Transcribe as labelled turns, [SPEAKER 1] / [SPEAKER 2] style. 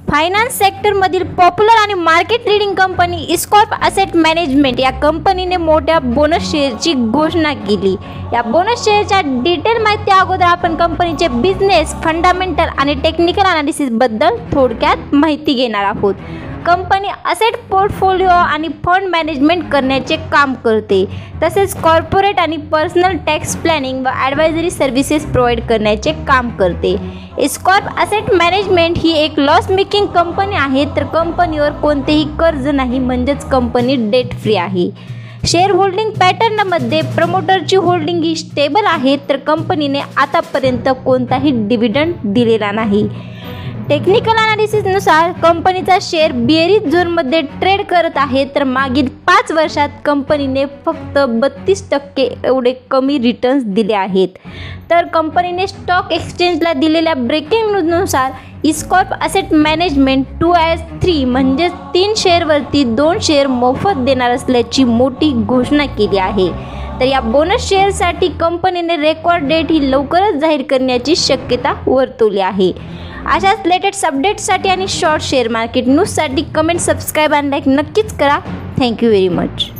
[SPEAKER 1] Finance सेक्टरमधील popular आणि market leading company Escorp asset management या कंपनीने मोठ्या बोनस शेअरची घोषणा केली। या बोनस शेअरच्या डिटेल माहिती अगोदर आपण कंपनीचे बिझनेस फंडामेंटल आणि टेक्निकल अनालिसिस बद्दल थोडक्यात माहिती घेणार आहोत। कंपनी असेट पोर्टफोलिओ आणि फंड मॅनेजमेंट करण्याचे काम करते, तसेच कॉर्पोरेट आणि पर्सनल टॅक्स प्लॅनिंग व ॲडवायझरी सर्व्हिसेस प्रोव्हाइड करण्याचे काम करते। इस्कॉर्प असेट मॅनेजमेंट ही एक लॉस मेकिंग कंपनी आहे, तर कंपनीवर कोणतेही कर्ज नाही, म्हणजेच कंपनी डेट फ्री आहे। शेअर होल्डिंग पॅटर्नमध्ये प्रमोटरची होल्डिंग ही स्टेबल आहे, तर कंपनीने आतापर्यंत कोणताही डिव्हिडंड दिलेला नाही। टेक्निकल अनालिसिसनुसार कंपनीचा शेअर बिअरिश झोनमध्ये ट्रेड करत आहे, तर मागील 5 वर्षात कंपनीने फक्त 32% एवढे कमी रिटर्न्स दिले आहेत। तर कंपनीने स्टॉक एक्सचेंजला दिलेल्या ब्रेकिंग न्यूजनुसार इस्कॉर्प असेट मॅनेजमेंट 2/3 म्हणजेच 3 शेअरवरती 2 शेअर मोफत देणार असल्याची मोठी घोषणा केली आहे। तर या बोनस शेअरसाठी कंपनीने रेकॉर्ड डेट ही लवकरच जाहीर करण्याची शक्यता वर्तवली आहे। अशाच लेटेस्ट अपडेट्ससाठी आणि शॉर्ट शेअर मार्केट न्यूजसाठी कमेंट, सबस्क्राईब आणि लाईक नक्कीच करा। Thank you very much.